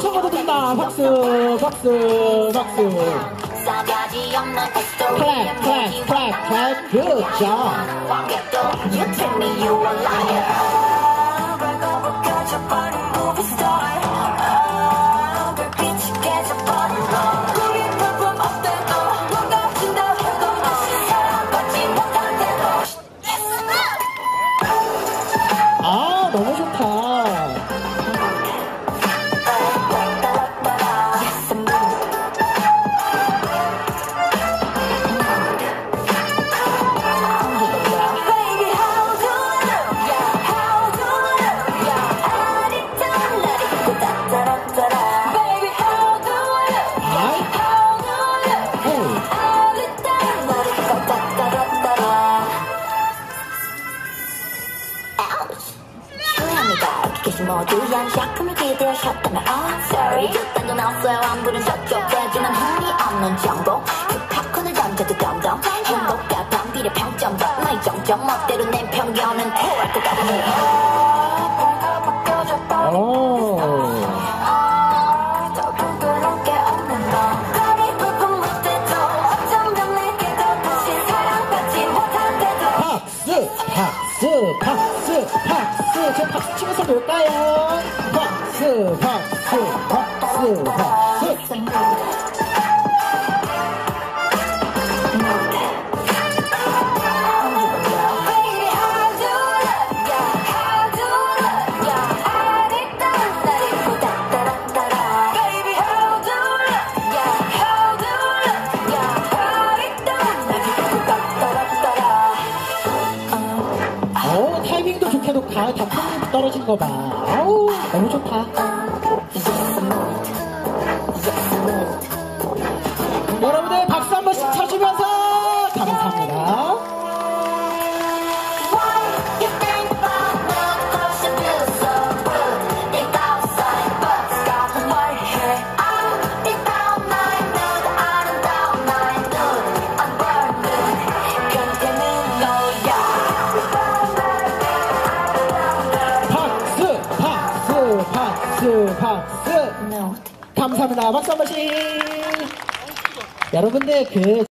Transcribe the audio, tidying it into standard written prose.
청아도 된다. 박수, 박수, 박수. clap, clap, clap, clap. Good job. You tell me you a liar. 아, 너무 좋다. 모두 양식품을 기대하셨다면 I'm sorry 그딴 건 없어요 안부는 저쪽 대주는 흥미 없는 정보 그 팝콘을 던져도 덤덤 행복과 반비례 평점도 너의 정점 멋대로 내 편견은 토할 것 같니 더 부끄러울 게 없는 너 거리 부분 못해도 어쩌면 내게 더 다시 사랑받지 못한데도 박수, 박수, 박수, 박수. 저 박수 치면서 볼까요? 박수, 박수, 박수, 박수. 타이밍도 좋게도 다 풍미 떨어진 거 봐. 아우, 너무 좋다. 여러분들 박수 한 번씩 쳐주면서 감사합니다. 박수, 박수. 감사합니다. 박수 한 번씩. 여러분들